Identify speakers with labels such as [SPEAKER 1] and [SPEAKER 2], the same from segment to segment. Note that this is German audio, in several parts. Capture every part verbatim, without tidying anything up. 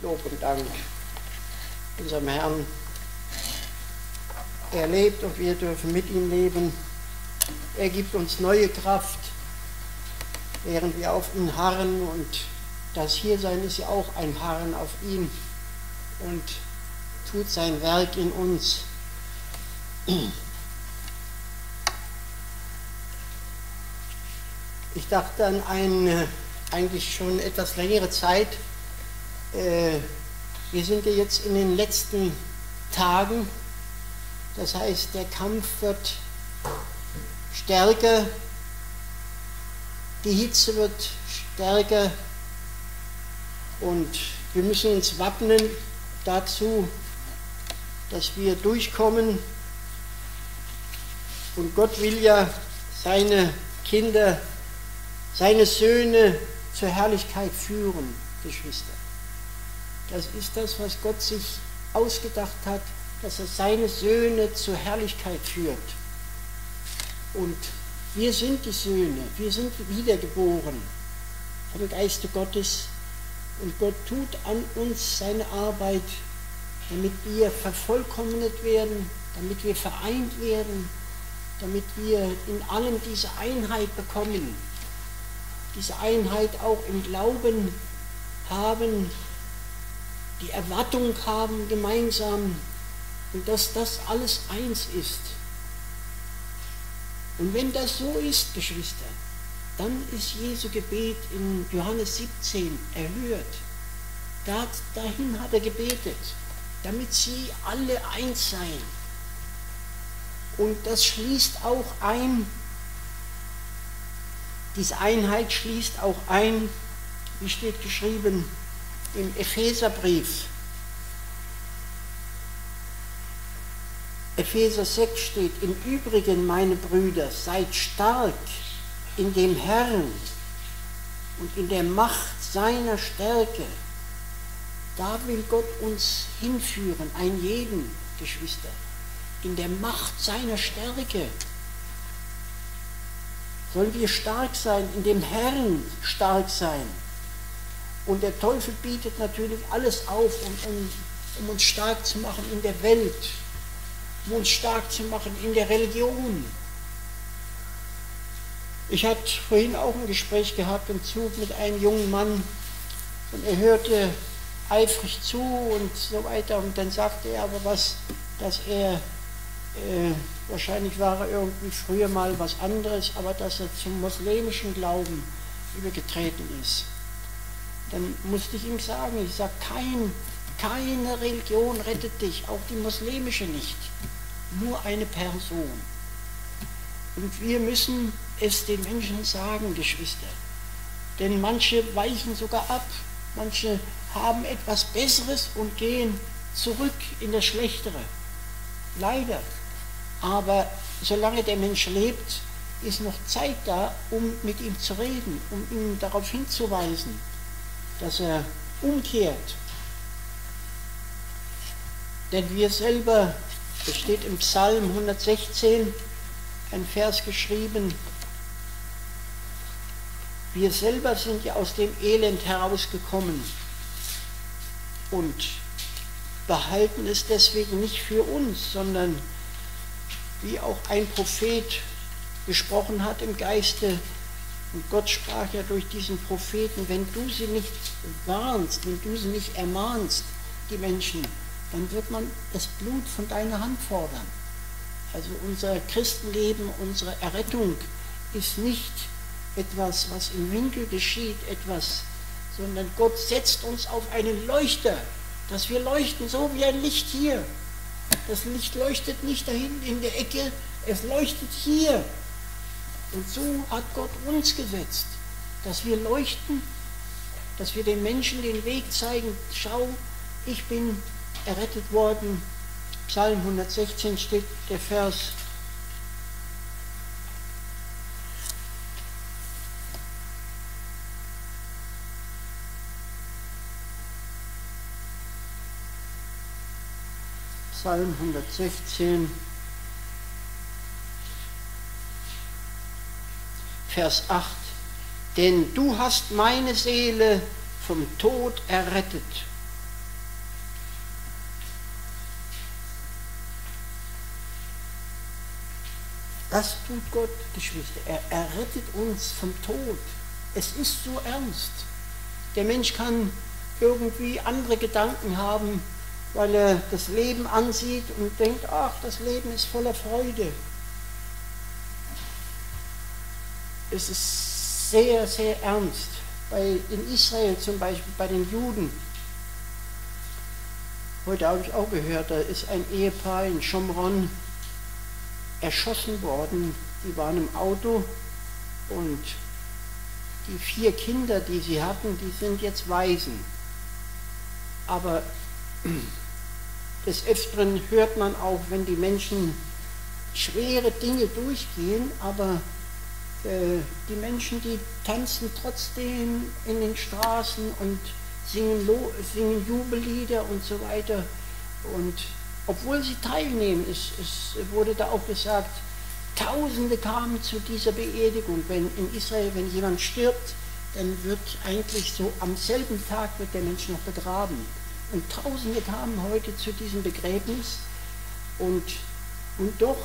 [SPEAKER 1] Lob und Dank unserem Herrn. Er lebt und wir dürfen mit ihm leben. Er gibt uns neue Kraft, während wir auf ihn harren, und das Hiersein ist ja auch ein Harren auf ihn und tut sein Werk in uns. Ich dachte an eine eigentlich schon etwas längere Zeit, äh, wir sind ja jetzt in den letzten Tagen, das heißt, der Kampf wird stärker, die Hitze wird stärker und wir müssen uns wappnen dazu, dass wir durchkommen. Und Gott will ja seine Kinder, seine Söhne zur Herrlichkeit führen, Geschwister. Das ist das, was Gott sich ausgedacht hat, dass er seine Söhne zur Herrlichkeit führt. Und wir sind die Söhne, wir sind wiedergeboren vom Geiste Gottes, und Gott tut an uns seine Arbeit, damit wir vervollkommnet werden, damit wir vereint werden, damit wir in allem diese Einheit bekommen, diese Einheit auch im Glauben haben, die Erwartung haben gemeinsam, und dass das alles eins ist. Und wenn das so ist, Geschwister, dann ist Jesu Gebet in Johannes siebzehn erhört. Da, dahin hat er gebetet, damit sie alle eins seien. Und das schließt auch ein, diese Einheit schließt auch ein, wie steht geschrieben im Epheserbrief. Epheser sechs steht: Im Übrigen, meine Brüder, seid stark in dem Herrn und in der Macht seiner Stärke. Da will Gott uns hinführen, einen jeden, Geschwister, in der Macht seiner Stärke. Sollen wir stark sein, in dem Herrn stark sein. Und der Teufel bietet natürlich alles auf, um, um, um uns stark zu machen in der Welt, um uns stark zu machen in der Religion. Ich hatte vorhin auch ein Gespräch gehabt im Zug mit einem jungen Mann, und er hörte eifrig zu und so weiter, und dann sagte er aber was, dass er, äh, wahrscheinlich war er irgendwie früher mal was anderes, aber dass er zum muslimischen Glauben übergetreten ist. Dann musste ich ihm sagen, ich sage, kein, keine Religion rettet dich, auch die muslimische nicht, nur eine Person. Und wir müssen es den Menschen sagen, Geschwister, denn manche weichen sogar ab, manche haben etwas Besseres und gehen zurück in das Schlechtere, leider. Aber solange der Mensch lebt, ist noch Zeit da, um mit ihm zu reden, um ihn darauf hinzuweisen, dass er umkehrt. Denn wir selber, es steht im Psalm hundertsechzehn, ein Vers geschrieben, wir selber sind ja aus dem Elend herausgekommen und behalten es deswegen nicht für uns, sondern wie auch ein Prophet gesprochen hat im Geiste, und Gott sprach ja durch diesen Propheten, wenn du sie nicht warnst, wenn du sie nicht ermahnst, die Menschen, dann wird man das Blut von deiner Hand fordern. Also unser Christenleben, unsere Errettung ist nicht etwas, was im Winkel geschieht, etwas, sondern Gott setzt uns auf einen Leuchter, dass wir leuchten, so wie ein Licht hier. Das Licht leuchtet nicht da hinten in der Ecke, es leuchtet hier. Und so hat Gott uns gesetzt, dass wir leuchten, dass wir den Menschen den Weg zeigen, schau, ich bin errettet worden. Psalm hundertsechzehn steht der Vers. Psalm hundertsechzehn, Vers acht. Denn du hast meine Seele vom Tod errettet Das tut Gott, Geschwister. Er, er rettet uns vom Tod. Es ist so ernst. Der Mensch kann irgendwie andere Gedanken haben, weil er das Leben ansieht und denkt, ach, das Leben ist voller Freude. Es ist sehr, sehr ernst. Bei, in Israel zum Beispiel, bei den Juden, heute habe ich auch gehört, da ist ein Ehepaar in Schomron erschossen worden. Die waren im Auto und die vier Kinder, die sie hatten, die sind jetzt Waisen. Aber des Öfteren hört man auch, wenn die Menschen schwere Dinge durchgehen, aber äh, die Menschen, die tanzen trotzdem in den Straßen und singen, singen Jubellieder und so weiter. Und obwohl sie teilnehmen, es, es wurde da auch gesagt, Tausende kamen zu dieser Beerdigung. Wenn in Israel, wenn jemand stirbt, dann wird eigentlich so am selben Tag wird der Mensch noch begraben. Und Tausende kamen heute zu diesem Begräbnis. Und, und doch,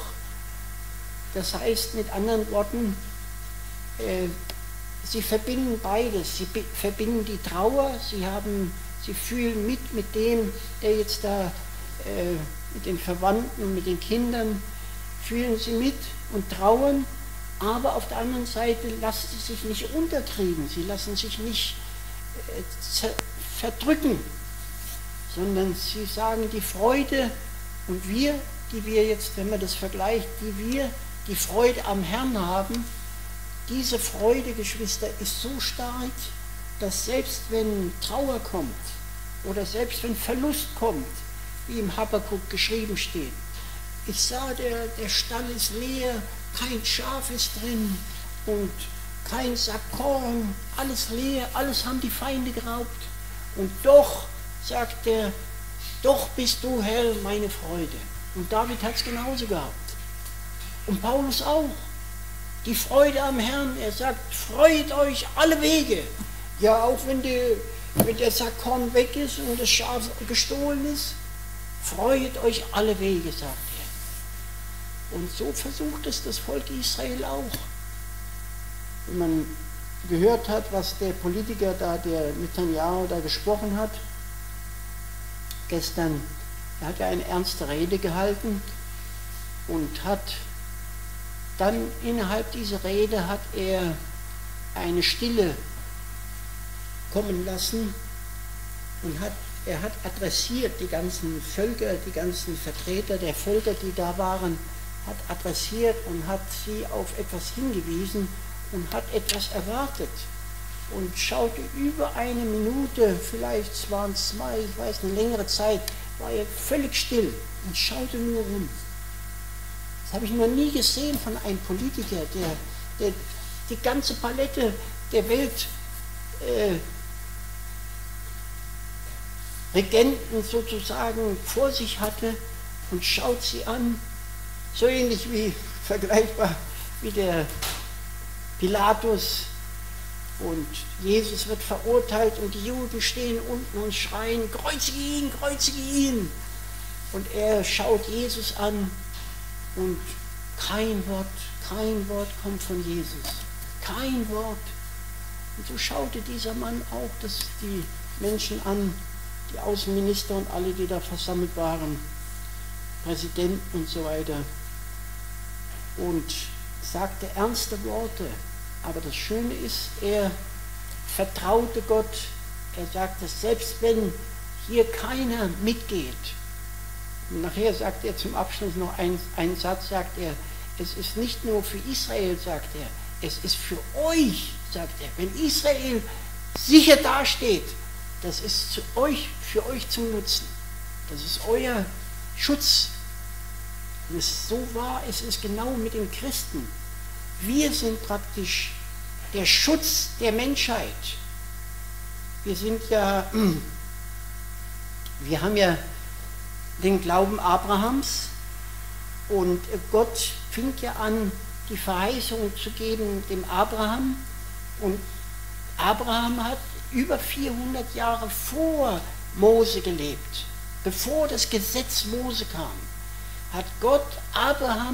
[SPEAKER 1] das heißt mit anderen Worten, äh, sie verbinden beides. Sie verbinden die Trauer, sie, haben, sie fühlen mit mit dem, der jetzt da, äh, mit den Verwandten, mit den Kindern, fühlen sie mit und trauern, aber auf der anderen Seite lassen sie sich nicht unterkriegen, sie lassen sich nicht äh, verdrücken, sondern sie sagen die Freude und wir, die wir jetzt, wenn man das vergleicht, die wir die Freude am Herrn haben, diese Freude, Geschwister, ist so stark, dass selbst wenn Trauer kommt oder selbst wenn Verlust kommt, wie im Habakkuk geschrieben steht, ich sah, der, der Stall ist leer, kein Schaf ist drin und kein Sack Korn, alles leer, alles haben die Feinde geraubt. Und doch, sagt er, doch bist du, Herr, meine Freude. Und David hat es genauso gehabt. Und Paulus auch. Die Freude am Herrn, er sagt, freut euch alle Wege. Ja, auch wenn, die, wenn der Sack Korn weg ist und das Schaf gestohlen ist, freut euch alle Wege, sagt er. Und so versucht es das Volk Israel auch. Wenn man gehört hat, was der Politiker da, der Netanyahu da gesprochen hat, gestern, er hat ja eine ernste Rede gehalten und hat dann innerhalb dieser Rede hat er eine Stille kommen lassen und hat, er hat adressiert die ganzen Völker, die ganzen Vertreter der Völker, die da waren, hat adressiert und hat sie auf etwas hingewiesen und hat etwas erwartet und schaute über eine Minute, vielleicht waren es zwei, ich weiß, eine längere Zeit, war er völlig still und schaute nur rum. Das habe ich noch nie gesehen von einem Politiker, der, der die ganze Palette der Welt äh, Regenten sozusagen vor sich hatte und schaut sie an, so ähnlich wie, vergleichbar wie der Pilatus, und Jesus wird verurteilt und die Juden stehen unten und schreien, kreuzige ihn, kreuzige ihn. Und er schaut Jesus an und kein Wort, kein Wort kommt von Jesus, kein Wort. Und so schaute dieser Mann auch das, die Menschen an, die Außenminister und alle, die da versammelt waren, Präsidenten und so weiter, und sagte ernste Worte. Aber das Schöne ist, er vertraute Gott. Er sagte, selbst wenn hier keiner mitgeht, und nachher sagt er zum Abschluss noch einen, einen Satz, sagt er, es ist nicht nur für Israel, sagt er, es ist für euch, sagt er. Wenn Israel sicher dasteht, das ist zu euch, für euch zum Nutzen. Das ist euer Schutz. Und es ist so wahr, es ist genau mit den Christen. Wir sind praktisch der Schutz der Menschheit. Wir sind ja, wir haben ja den Glauben Abrahams und Gott fing ja an, die Verheißung zu geben dem Abraham, und Abraham hat über vierhundert Jahre vor Mose gelebt. Bevor das Gesetz Mose kam, hat Gott Abraham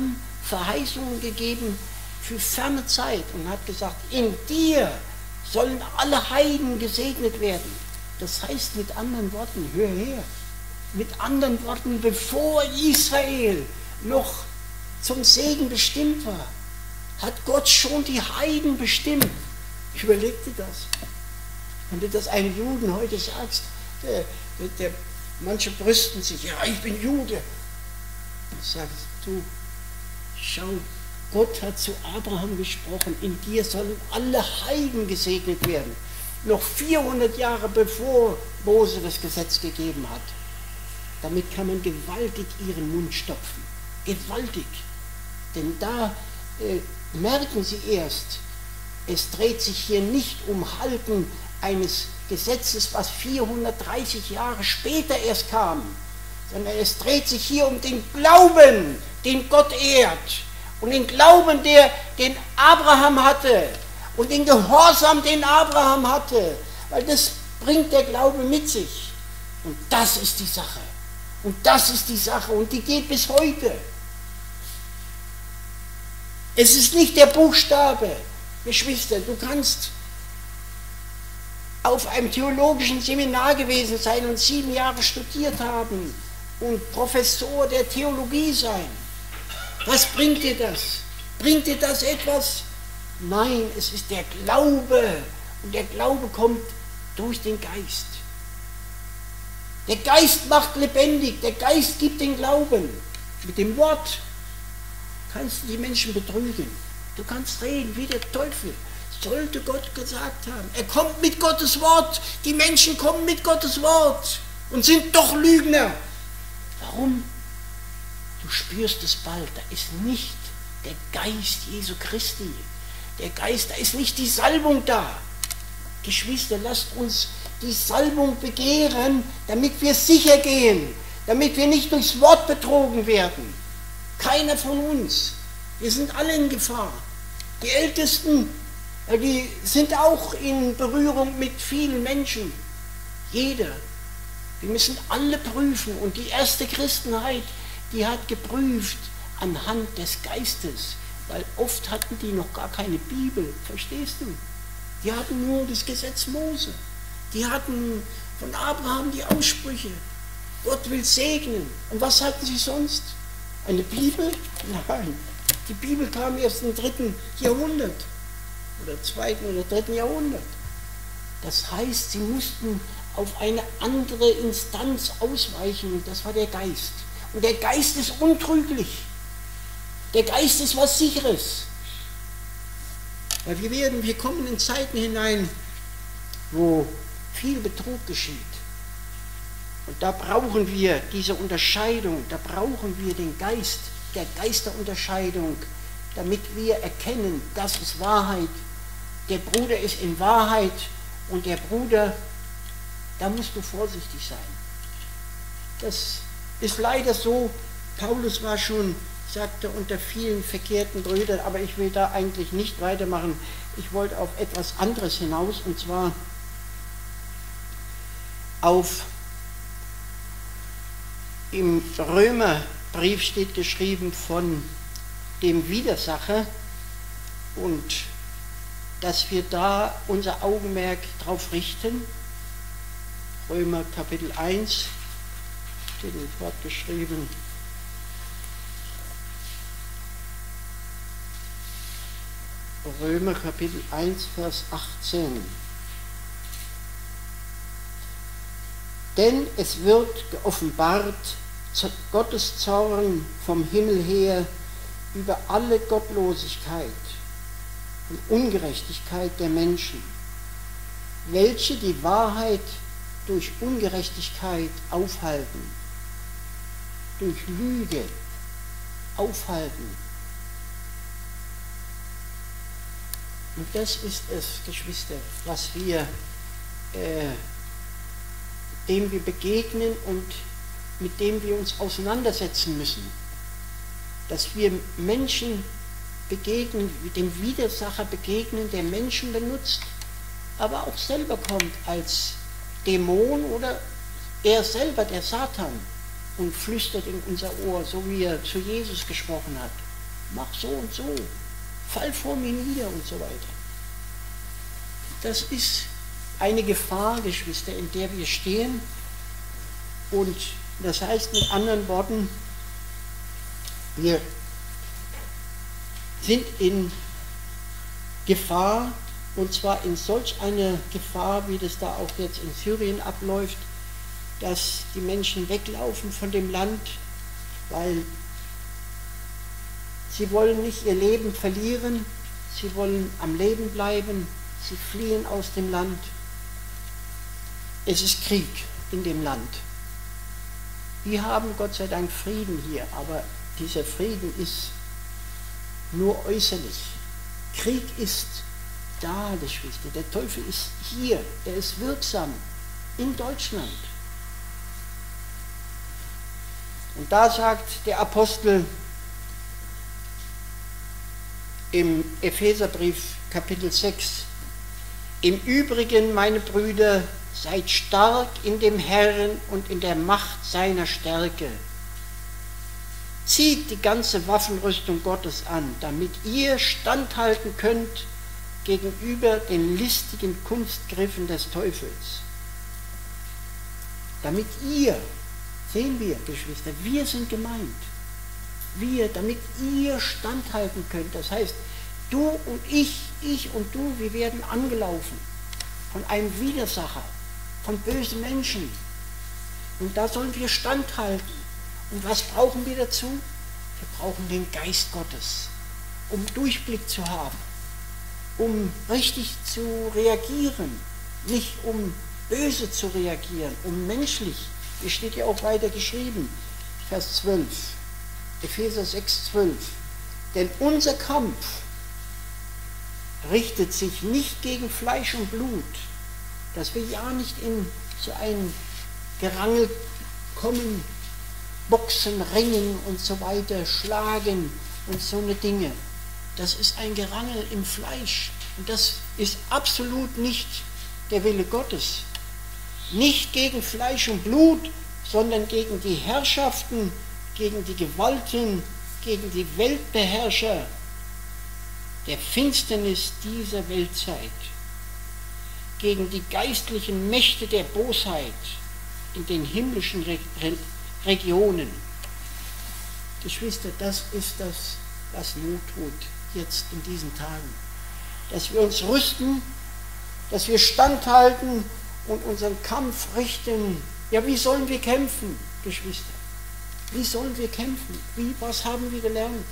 [SPEAKER 1] Verheißungen gegeben für ferne Zeit und hat gesagt, in dir sollen alle Heiden gesegnet werden. Das heißt mit anderen Worten, hör her, mit anderen Worten, bevor Israel noch zum Segen bestimmt war, hat Gott schon die Heiden bestimmt. Überleg dir das. Wenn du das einem Juden heute sagst, der, der, der, manche brüsten sich, ja, ich bin Jude. Und sagst du, schau, Gott hat zu Abraham gesprochen, in dir sollen alle Heiden gesegnet werden. Noch vierhundert Jahre bevor Mose das Gesetz gegeben hat. Damit kann man gewaltig ihren Mund stopfen. Gewaltig. Denn da äh, merken sie erst, es dreht sich hier nicht um Halten eines Gesetzes, was vierhundertdreißig Jahre später erst kam, sondern es dreht sich hier um den Glauben, den Gott ehrt, und den Glauben, der, den Abraham hatte, und den Gehorsam, den Abraham hatte, weil das bringt der Glaube mit sich. Und das ist die Sache. Und das ist die Sache, und die geht bis heute. Es ist nicht der Buchstabe, Geschwister, du kannst auf einem theologischen Seminar gewesen sein und sieben Jahre studiert haben und Professor der Theologie sein. Was bringt dir das? Bringt dir das etwas? Nein, es ist der Glaube, und der Glaube kommt durch den Geist. Der Geist macht lebendig, der Geist gibt den Glauben. Mit dem Wort kannst du die Menschen betrügen. Du kannst reden wie der Teufel. Sollte Gott gesagt haben. Er kommt mit Gottes Wort. Die Menschen kommen mit Gottes Wort und sind doch Lügner. Warum? Du spürst es bald. Da ist nicht der Geist Jesu Christi. Der Geist, da ist nicht die Salbung da. Geschwister, lasst uns die Salbung begehren, damit wir sicher gehen, damit wir nicht durchs Wort betrogen werden. Keiner von uns. Wir sind alle in Gefahr. Die Ältesten, die sind auch in Berührung mit vielen Menschen. Jeder. Wir müssen alle prüfen. Und die erste Christenheit, die hat geprüft anhand des Geistes. Weil oft hatten die noch gar keine Bibel. Verstehst du? Die hatten nur das Gesetz Mose. Die hatten von Abraham die Aussprüche. Gott will segnen. Und was hatten sie sonst? Eine Bibel? Nein. Die Bibel kam erst im dritten Jahrhundert oder zweiten oder dritten Jahrhundert. Das heißt, sie mussten auf eine andere Instanz ausweichen, und das war der Geist. Und der Geist ist untrüglich. Der Geist ist was Sicheres. Weil wir werden, wir kommen in Zeiten hinein, wo viel Betrug geschieht. Und da brauchen wir diese Unterscheidung, da brauchen wir den Geist, der Geist der Unterscheidung, damit wir erkennen, das ist Wahrheit. Der Bruder ist in Wahrheit, und der Bruder, da musst du vorsichtig sein. Das ist leider so. Paulus war schon, sagte, unter vielen verkehrten Brüdern, aber ich will da eigentlich nicht weitermachen. Ich wollte auf etwas anderes hinaus, und zwar auf, im Römerbrief steht geschrieben von dem Widersacher, und dass wir da unser Augenmerk drauf richten. Römer Kapitel eins, steht dort geschrieben. Römer Kapitel eins, Vers achtzehn. Denn es wird geoffenbart Gottes Zorn vom Himmel her über alle Gottlosigkeit und Ungerechtigkeit der Menschen, welche die Wahrheit durch Ungerechtigkeit aufhalten, durch Lüge aufhalten. Und das ist es, Geschwister, was wir, äh, dem wir begegnen und mit dem wir uns auseinandersetzen müssen. Dass wir Menschen begegnen, dem Widersacher begegnen, der Menschen benutzt, aber auch selber kommt als Dämon oder er selber, der Satan, und flüstert in unser Ohr, so wie er zu Jesus gesprochen hat. mach so und so, fall vor mir nieder und so weiter. Das ist eine Gefahr, Geschwister, in der wir stehen. Und das heißt mit anderen Worten, wir sind in Gefahr, und zwar in solch einer Gefahr, wie das da auch jetzt in Syrien abläuft, dass die Menschen weglaufen von dem Land, weil sie wollen nicht ihr Leben verlieren, sie wollen am Leben bleiben, sie fliehen aus dem Land. Es ist Krieg in dem Land. Wir haben Gott sei Dank Frieden hier, aber dieser Frieden ist nur äußerlich. Krieg ist da, Geschwister. Der Teufel ist hier, er ist wirksam in Deutschland. Und da sagt der Apostel im Epheserbrief Kapitel sechs, im Übrigen, meine Brüder, seid stark in dem Herrn und in der Macht seiner Stärke. Zieht die ganze Waffenrüstung Gottes an, damit ihr standhalten könnt gegenüber den listigen Kunstgriffen des Teufels. Damit ihr, sehen wir, Geschwister, wir sind gemeint. Wir, damit ihr standhalten könnt. Das heißt, du und ich, ich und du, wir werden angelaufen von einem Widersacher, von bösen Menschen. Und da sollen wir standhalten. Und was brauchen wir dazu? Wir brauchen den Geist Gottes, um Durchblick zu haben, um richtig zu reagieren, nicht um böse zu reagieren, um menschlich. Hier steht ja auch weiter geschrieben, Vers zwölf, Epheser sechs, zwölf. Denn unser Kampf richtet sich nicht gegen Fleisch und Blut, dass wir ja nicht in so ein Gerangel kommen, Boxen, Ringen und so weiter, Schlagen und so eine Dinge. Das ist ein Gerangel im Fleisch und das ist absolut nicht der Wille Gottes. Nicht gegen Fleisch und Blut, sondern gegen die Herrschaften, gegen die Gewalten, gegen die Weltbeherrscher der Finsternis dieser Weltzeit, gegen die geistlichen Mächte der Bosheit in den himmlischen Re Re Regionen. Geschwister, das ist das, was Not tut jetzt in diesen Tagen. Dass wir uns rüsten, dass wir standhalten und unseren Kampf richten. Ja, wie sollen wir kämpfen, Geschwister? Wie sollen wir kämpfen? Wie, was haben wir gelernt?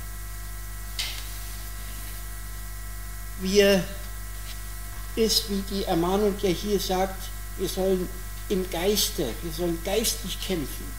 [SPEAKER 1] Wir ist, wie die Ermahnung ja hier sagt, wir sollen im Geiste, wir sollen geistlich kämpfen.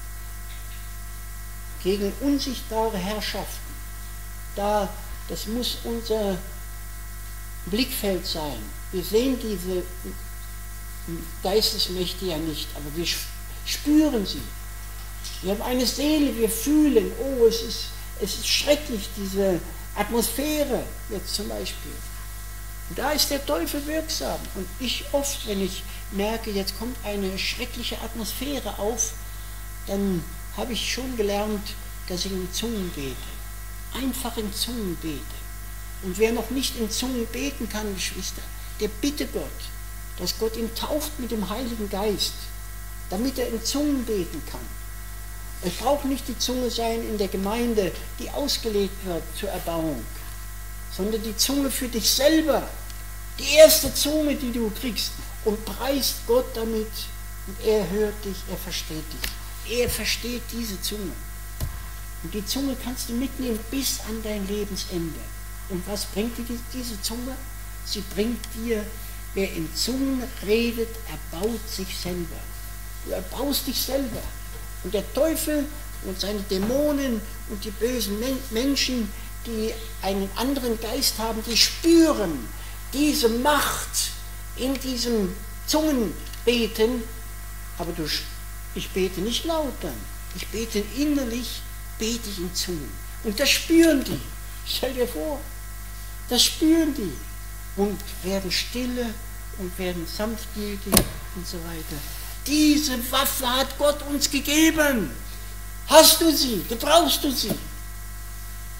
[SPEAKER 1] Gegen unsichtbare Herrschaften. Da, das muss unser Blickfeld sein. Wir sehen diese Geistesmächte ja nicht, aber wir spüren sie. Wir haben eine Seele, wir fühlen, oh, es ist, es ist schrecklich, diese Atmosphäre jetzt zum Beispiel. Und da ist der Teufel wirksam. Und ich oft, wenn ich merke, jetzt kommt eine schreckliche Atmosphäre auf, dann habe ich schon gelernt, dass ich in Zungen bete. Einfach in Zungen bete. Und wer noch nicht in Zungen beten kann, Geschwister, der bitte Gott, dass Gott ihn tauft mit dem Heiligen Geist, damit er in Zungen beten kann. Es braucht nicht die Zunge sein in der Gemeinde, die ausgelegt wird zur Erbauung, sondern die Zunge für dich selber, die erste Zunge, die du kriegst, und preist Gott damit. Und er hört dich, er versteht dich. Er versteht diese Zunge. Und die Zunge kannst du mitnehmen bis an dein Lebensende. Und was bringt dir diese Zunge? Sie bringt dir, wer in Zungen redet, erbaut sich selber. Du erbaust dich selber. Und der Teufel und seine Dämonen und die bösen Menschen, die einen anderen Geist haben, die spüren diese Macht in diesem Zungenbeten. Aber du, ich bete nicht laut dann. Ich bete innerlich, bete ich in Zungen. Und das spüren die. Stell dir vor, das spüren die. Und werden stille und werden sanftmütig und so weiter. Diese Waffe hat Gott uns gegeben. Hast du sie? Gebrauchst du sie?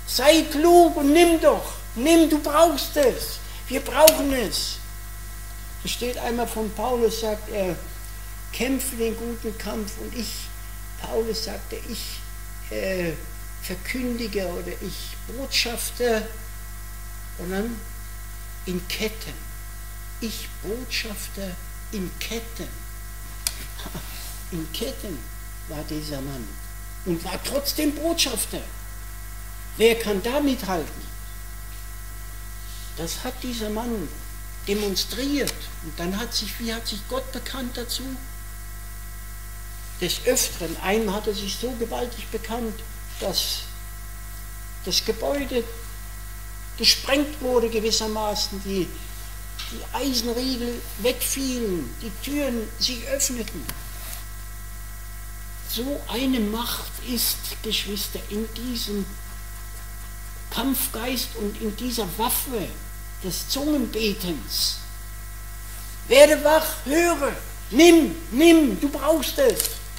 [SPEAKER 1] Sei klug und nimm doch. Nimm, du brauchst es. Wir brauchen es. Es steht einmal von Paulus, sagt er, kämpfe den guten Kampf. Und ich, Paulus sagte, ich äh, verkündige oder ich botschafte und dann in Ketten. Ich botschafte in Ketten. In Ketten war dieser Mann und war trotzdem Botschafter. Wer kann da mithalten? Das hat dieser Mann demonstriert. Und dann hat sich, wie hat sich Gott bekannt dazu? Des Öfteren, einem hat er sich so gewaltig bekannt, dass das Gebäude gesprengt wurde gewissermaßen, die, die Eisenriegel wegfielen, die Türen sich öffneten. So eine Macht ist, Geschwister, in diesem Kampfgeist und in dieser Waffe des Zungenbetens. Werde wach, höre, nimm, nimm, du brauchst es.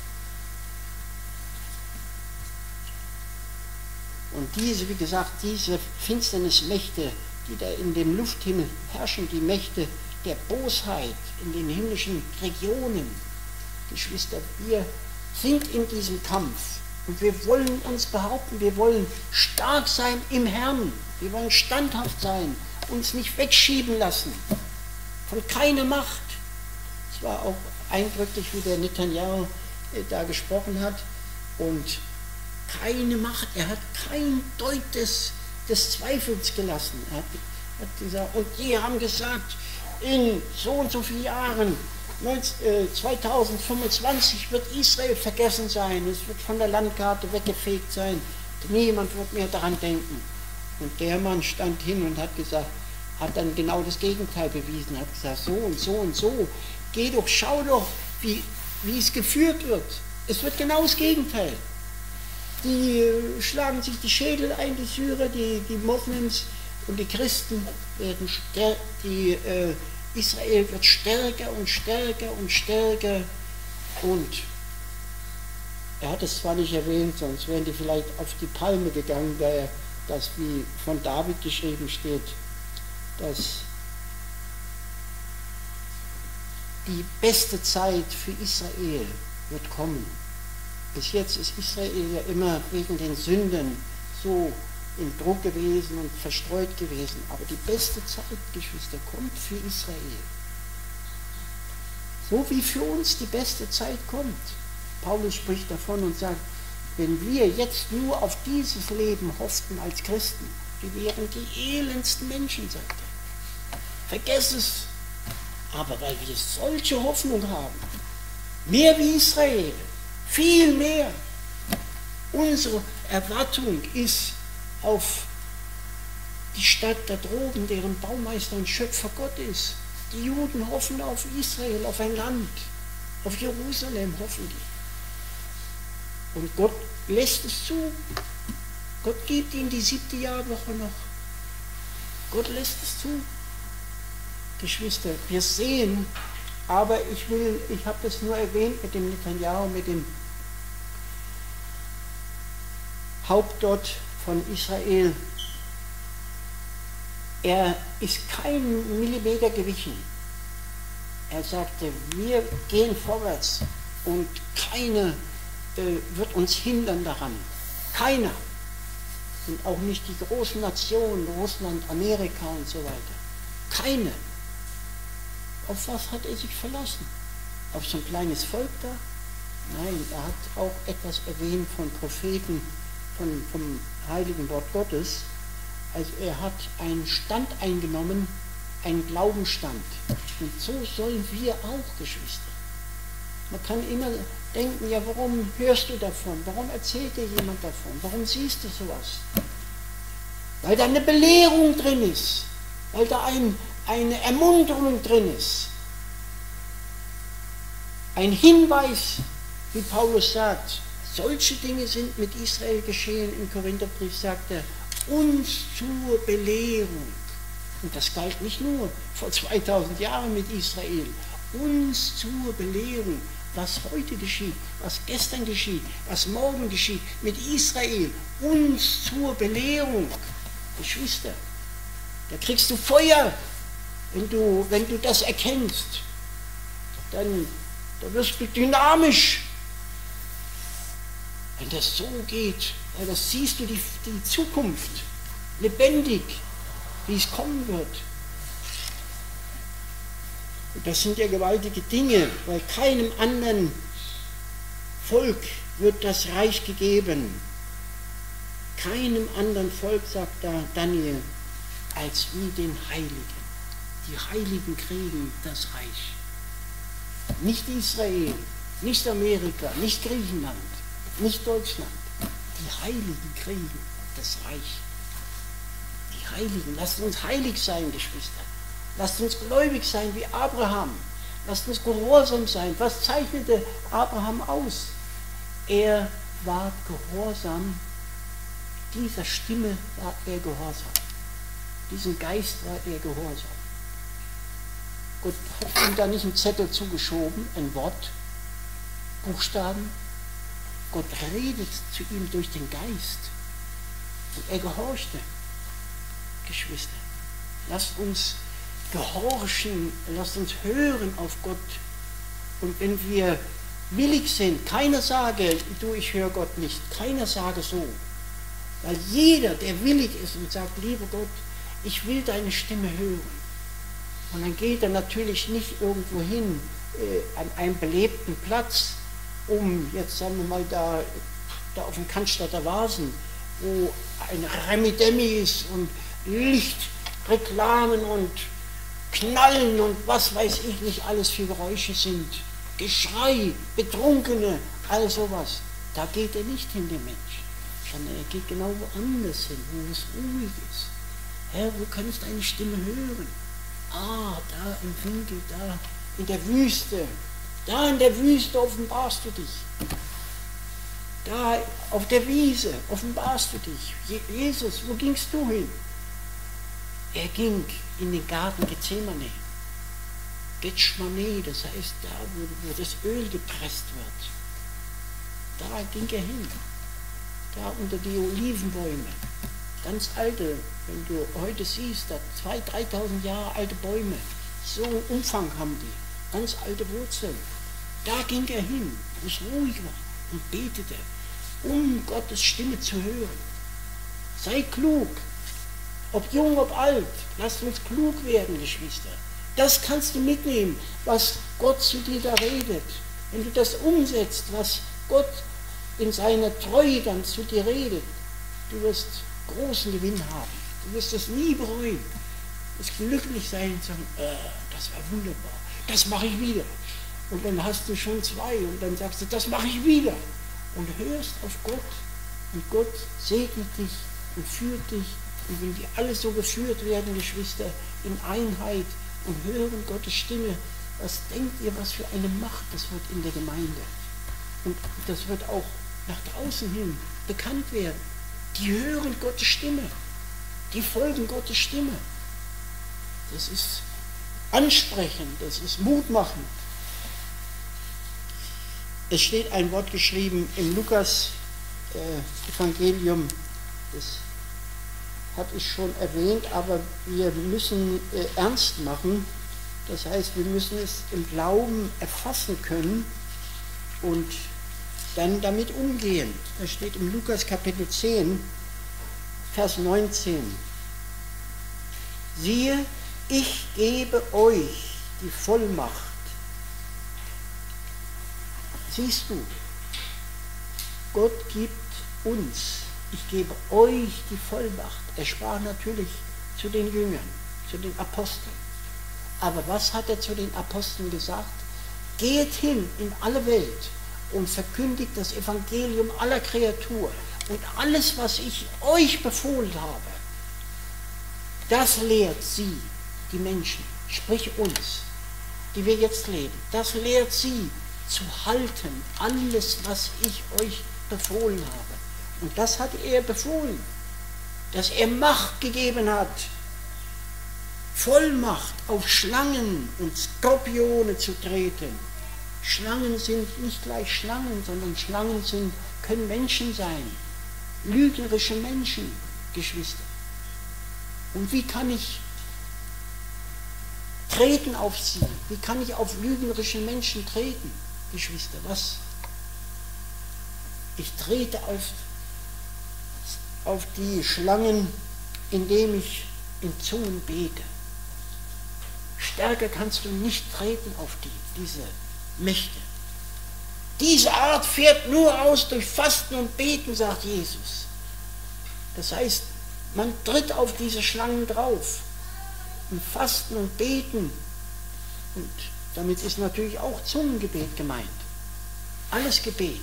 [SPEAKER 1] Und diese, wie gesagt, diese Finsternismächte, die da in dem Lufthimmel herrschen, die Mächte der Bosheit in den himmlischen Regionen, Geschwister, wir sind in diesem Kampf und wir wollen uns behaupten, wir wollen stark sein im Herrn, wir wollen standhaft sein, uns nicht wegschieben lassen von keiner Macht. Es war auch eindrücklich, wie der Netanyahu da gesprochen hat, und keine Macht, er hat kein Deut des, des Zweifels gelassen. Er hat, hat gesagt, und die haben gesagt, in so und so vielen Jahren, zweitausendfünfundzwanzig wird Israel vergessen sein, es wird von der Landkarte weggefegt sein, niemand wird mehr daran denken. Und der Mann stand hin und hat gesagt, hat dann genau das Gegenteil bewiesen, hat gesagt, so und so und so, geh doch, schau doch, wie, wie es geführt wird. Es wird genau das Gegenteil. Die äh, schlagen sich die Schädel ein, die Syrer, die, die Moslems und die Christen werden stärker, die äh, Israel wird stärker und stärker und stärker, und er hat es zwar nicht erwähnt, sonst wären die vielleicht auf die Palme gegangen, da das, wie von David geschrieben steht, dass die beste Zeit für Israel wird kommen. Bis jetzt ist Israel ja immer wegen den Sünden so in Druck gewesen und verstreut gewesen. Aber die beste Zeit, Geschwister, kommt für Israel. So wie für uns die beste Zeit kommt. Paulus spricht davon und sagt, wenn wir jetzt nur auf dieses Leben hofften als Christen, wir wären die elendsten Menschen, sagt er. Vergesst es. Aber weil wir solche Hoffnung haben, mehr wie Israel, viel mehr, unsere Erwartung ist auf die Stadt da droben, deren Baumeister und Schöpfer Gott ist. Die Juden hoffen auf Israel, auf ein Land, auf Jerusalem hoffen die. Und Gott lässt es zu. Gott gibt ihnen die siebte Jahrwoche noch. Gott lässt es zu. Geschwister, wir sehen, aber ich will, ich habe das nur erwähnt mit dem Netanyahu, mit dem Haupt dort von Israel. Er ist keinen Millimeter gewichen. Er sagte, wir gehen vorwärts und keiner äh, wird uns hindern daran. Keiner. Und auch nicht die großen Nationen, Russland, Amerika und so weiter. Keine. Auf was hat er sich verlassen? Auf so ein kleines Volk da? Nein, er hat auch etwas erwähnt von Propheten, von, vom heiligen Wort Gottes. Also er hat einen Stand eingenommen, einen Glaubensstand. Und so sollen wir auch, Geschwister. Man kann immer denken, ja, warum hörst du davon? Warum erzählt dir jemand davon? Warum siehst du sowas? Weil da eine Belehrung drin ist, weil da ein, eine Ermunterung drin ist. Ein Hinweis, wie Paulus sagt, solche Dinge sind mit Israel geschehen. Im Korintherbrief sagt er, uns zur Belehrung. Und das galt nicht nur vor zweitausend Jahren mit Israel. Uns zur Belehrung. was heute geschieht, was gestern geschieht, was morgen geschieht mit Israel, uns zur Belehrung. Geschwister, da kriegst du Feuer, wenn du, wenn du das erkennst. Dann, dann wirst du dynamisch. Wenn das so geht, ja, das siehst du die, die Zukunft lebendig, wie es kommen wird. Und das sind ja gewaltige Dinge, weil keinem anderen Volk wird das Reich gegeben. Keinem anderen Volk, sagt da Daniel, als wie den Heiligen. Die Heiligen kriegen das Reich. Nicht Israel, nicht Amerika, nicht Griechenland, nicht Deutschland. Die Heiligen kriegen das Reich. Die Heiligen, lasst uns heilig sein, Geschwister. Lasst uns gläubig sein wie Abraham. Lasst uns gehorsam sein. Was zeichnete Abraham aus? Er war gehorsam. Dieser Stimme war er gehorsam. Diesem Geist war er gehorsam. Gott hat ihm da nicht einen Zettel zugeschoben, ein Wort, Buchstaben. Gott redet zu ihm durch den Geist. Und er gehorchte. Geschwister, lasst uns gehorchen, lasst uns hören auf Gott. Und wenn wir willig sind, keiner sage, du, ich höre Gott nicht, keiner sage so. Weil jeder, der willig ist und sagt, lieber Gott, ich will deine Stimme hören. Und dann geht er natürlich nicht irgendwo hin, äh, an einem belebten Platz, um, jetzt sagen wir mal, da, da auf dem Cannstatter Wasen, wo ein Remi-Demi ist und Lichtreklamen und Knallen und was weiß ich nicht alles für Geräusche sind. Geschrei, Betrunkene, all sowas. Da geht er nicht hin, der Mensch, sondern er geht genau woanders hin, wo es ruhig ist. Herr, wo kann ich deine Stimme hören? Ah, da im Winkel, da in der Wüste. Da in der Wüste offenbarst du dich. Da auf der Wiese offenbarst du dich. Jesus, wo gingst du hin? Er ging in den Garten Gethsemane. Gethsemane, das heißt da, wo, wo das Öl gepresst wird. Da ging er hin. Da unter die Olivenbäume. Ganz alte, wenn du heute siehst, da zweitausend, dreitausend Jahre alte Bäume. So einen Umfang haben die. Ganz alte Wurzeln. Da ging er hin, wo es ruhig war und betete, um Gottes Stimme zu hören. Sei klug. Ob jung, ob alt, lasst uns klug werden, Geschwister. Das kannst du mitnehmen, was Gott zu dir da redet. Wenn du das umsetzt, was Gott in seiner Treue dann zu dir redet, du wirst großen Gewinn haben. Du wirst es nie bereuen. Du wirst glücklich sein und sagen, äh, das war wunderbar, das mache ich wieder. Und dann hast du schon zwei und dann sagst du, das mache ich wieder. Und hörst auf Gott und Gott segnet dich und führt dich. Und wenn die alle so geführt werden, Geschwister, in Einheit und hören Gottes Stimme, was denkt ihr, was für eine Macht das wird in der Gemeinde? Und das wird auch nach draußen hin bekannt werden. Die hören Gottes Stimme, die folgen Gottes Stimme. Das ist ansprechend, das ist mutmachend. Es steht ein Wort geschrieben im Lukas-Evangelium, das hatte ich schon erwähnt, aber wir müssen äh, ernst machen. Das heißt, wir müssen es im Glauben erfassen können und dann damit umgehen. Das steht im Lukas Kapitel zehn, Vers neunzehn. Siehe, ich gebe euch die Vollmacht. Siehst du, Gott gibt uns, ich gebe euch die Vollmacht. Er sprach natürlich zu den Jüngern, zu den Aposteln. Aber was hat er zu den Aposteln gesagt? Geht hin in alle Welt und verkündigt das Evangelium aller Kreatur. Und alles, was ich euch befohlen habe, das lehrt sie, die Menschen, sprich uns, die wir jetzt leben. Das lehrt sie zu halten, alles, was ich euch befohlen habe. Und das hat er befohlen, dass er Macht gegeben hat, Vollmacht auf Schlangen und Skorpione zu treten Schlangen sind nicht gleich Schlangen, sondern Schlangen sind, können Menschen sein. Lügnerische Menschen, Geschwister. Und wie kann ich treten auf sie? Wie kann ich auf lügnerische Menschen treten, Geschwister? Was? Ich trete auf, auf die Schlangen, indem ich in Zungen bete. Stärker kannst du nicht treten auf die, diese Mächte. Diese Art fährt nur aus durch Fasten und Beten, sagt Jesus. Das heißt, man tritt auf diese Schlangen drauf. Und Fasten und Beten. Und damit ist natürlich auch Zungengebet gemeint. Alles Gebet.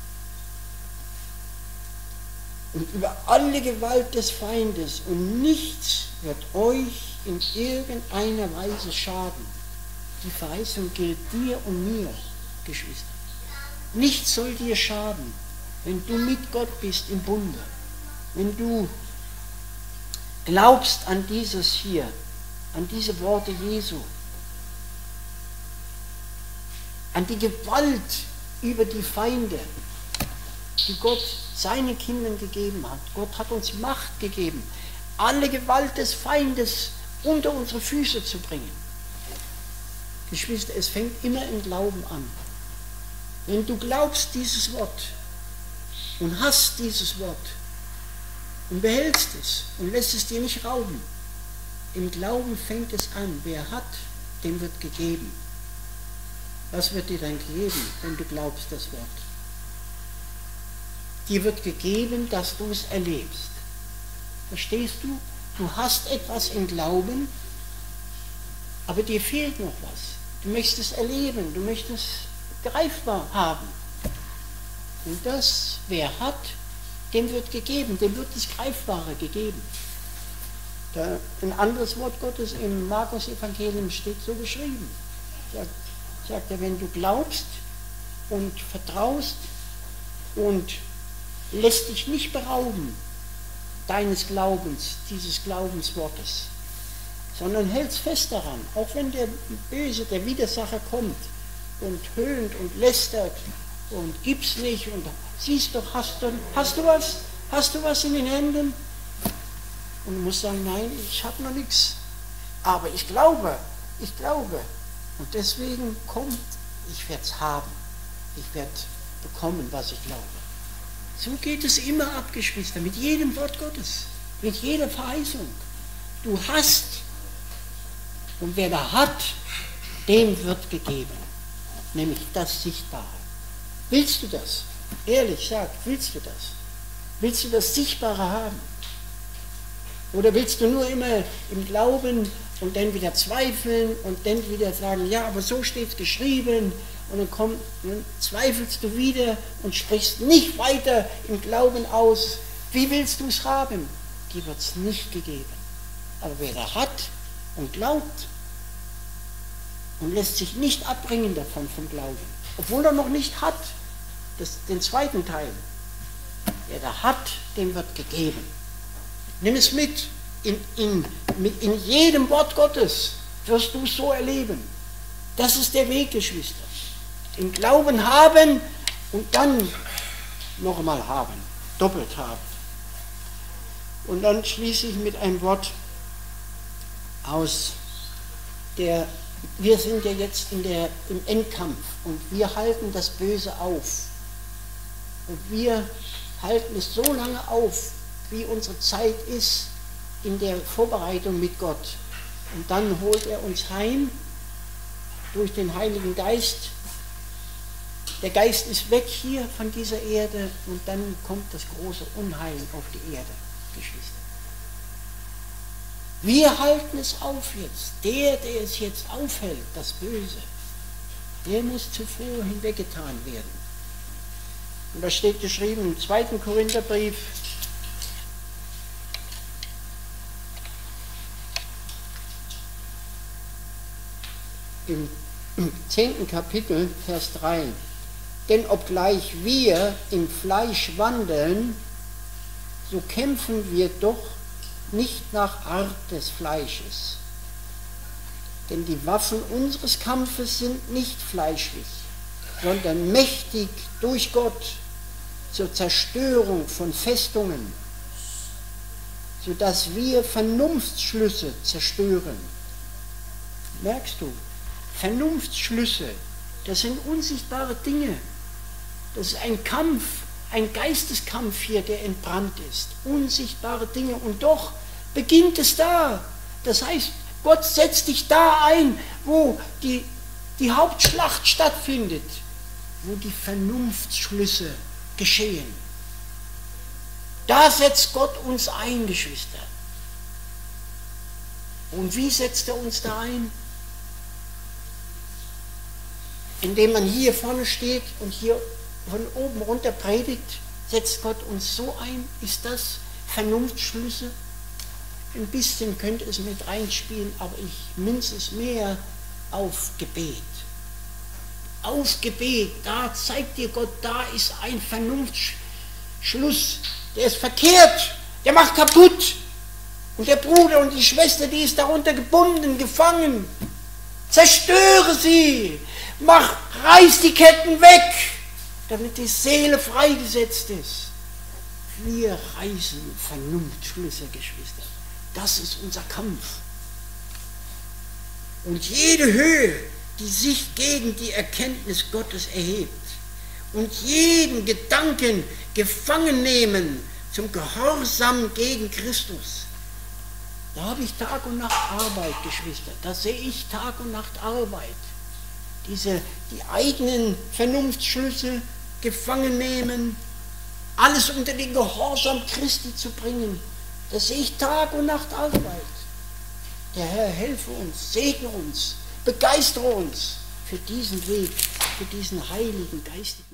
[SPEAKER 1] Und über alle Gewalt des Feindes. Und nichts wird euch in irgendeiner Weise schaden. Die Verheißung gilt dir und mir, Geschwister. Nichts soll dir schaden, wenn du mit Gott bist im Bunde. Wenn du glaubst an dieses hier, an diese Worte Jesu, an die Gewalt über die Feinde, die Gott seinen Kindern gegeben hat. Gott hat uns Macht gegeben, alle Gewalt des Feindes unter unsere Füße zu bringen. Geschwister, es fängt immer im Glauben an. Wenn du glaubst dieses Wort und hast dieses Wort und behältst es und lässt es dir nicht rauben, im Glauben fängt es an. Wer hat, dem wird gegeben. Was wird dir dann geben, wenn du glaubst das Wort? Dir wird gegeben, dass du es erlebst. Verstehst du? Du hast etwas im Glauben, aber dir fehlt noch was. Du möchtest es erleben, du möchtest es greifbar haben. Und das, wer hat, dem wird gegeben, dem wird das Greifbare gegeben. Da, ein anderes Wort Gottes im Markus-Evangelium steht so geschrieben. Sagt, sagt er, wenn du glaubst und vertraust und lässt dich nicht berauben deines Glaubens, dieses Glaubenswortes, sondern hältst fest daran, auch wenn der Böse, der Widersacher kommt und höhnt und lästert und gibt's nicht und siehst doch, hast du, hast du was? Hast du was in den Händen? Und du musst sagen, nein, ich habe noch nichts. Aber ich glaube, ich glaube. Und deswegen kommt, ich werde es haben. Ich werde bekommen, was ich glaube. So geht es immer ab, Geschwister, mit jedem Wort Gottes, mit jeder Verheißung. Du hast, und wer da hat, dem wird gegeben. Nämlich das Sichtbare. Willst du das? Ehrlich, sag, willst du das? Willst du das Sichtbare haben? Oder willst du nur immer im Glauben und dann wieder zweifeln und dann wieder sagen, ja, aber so steht es geschrieben, und dann, kommt, dann zweifelst du wieder und sprichst nicht weiter im Glauben aus. Wie willst du es haben? Dir wird es nicht gegeben. Aber wer da hat und glaubt und lässt sich nicht abbringen davon vom Glauben, obwohl er noch nicht hat, das, den zweiten Teil, wer da hat, dem wird gegeben. Nimm es mit. In, in, in jedem Wort Gottes wirst du es so erleben. Das ist der Weg, Geschwister. Im Glauben haben und dann noch einmal haben, doppelt haben. Und dann schließe ich mit einem Wort aus der, wir sind ja jetzt in der, im Endkampf und wir halten das Böse auf. Und wir halten es so lange auf, wie unsere Zeit ist in der Vorbereitung mit Gott. Und dann holt er uns heim durch den Heiligen Geist. Der Geist ist weg hier von dieser Erde und dann kommt das große Unheil auf die Erde, Geschwister. Wir halten es auf jetzt. Der, der es jetzt aufhält, das Böse, der muss zuvor hinweggetan werden. Und da steht geschrieben im zweiten Korintherbrief, im zehnten Kapitel, Vers drei. Denn obgleich wir im Fleisch wandeln, so kämpfen wir doch nicht nach Art des Fleisches. Denn die Waffen unseres Kampfes sind nicht fleischlich, sondern mächtig durch Gott zur Zerstörung von Festungen, sodass wir Vernunftsschlüsse zerstören. Merkst du? Vernunftsschlüsse, das sind unsichtbare Dinge. Das ist ein Kampf, ein Geisteskampf hier, der entbrannt ist. Unsichtbare Dinge. Und doch beginnt es da. Das heißt, Gott setzt dich da ein, wo die, die Hauptschlacht stattfindet, wo die Vernunftsschlüsse geschehen. Da setzt Gott uns ein, Geschwister. Und wie setzt er uns da ein? Indem man hier vorne steht und hier von oben runter predigt, setzt Gott uns so ein? Ist das Vernunftsschlüsse? Ein bisschen könnte es mit reinspielen, aber ich münze es mehr auf Gebet. Auf Gebet, da zeigt dir Gott, da ist ein Vernunftsschluss, der ist verkehrt, der macht kaputt. Und der Bruder und die Schwester, die ist darunter gebunden, gefangen. Zerstöre sie, mach, reiß die Ketten weg, damit die Seele freigesetzt ist. Wir reißen Vernunftschlüsse, Geschwister. Das ist unser Kampf. Und jede Höhe, die sich gegen die Erkenntnis Gottes erhebt und jeden Gedanken gefangen nehmen zum Gehorsam gegen Christus. Da habe ich Tag und Nacht Arbeit, Geschwister. Da sehe ich Tag und Nacht Arbeit. Diese, die eigenen Vernunftsschlüsse gefangen nehmen, alles unter den Gehorsam Christi zu bringen. Da sehe ich Tag und Nacht Arbeit. Der Herr helfe uns, segne uns, begeistere uns für diesen Weg, für diesen heiligen Geist.